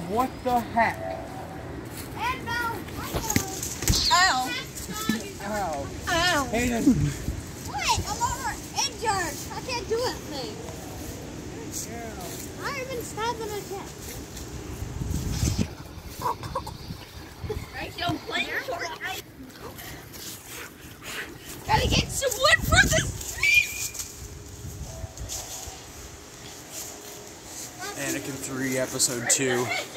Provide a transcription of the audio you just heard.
What the heck? Ow. Ow. Ow. Hayden. What? I'm over injured. I can't do anything. I haven't been stabbed in a chest. Right, don't play short. Gotta get some wood from this tree. Anakin 3, Episode 2.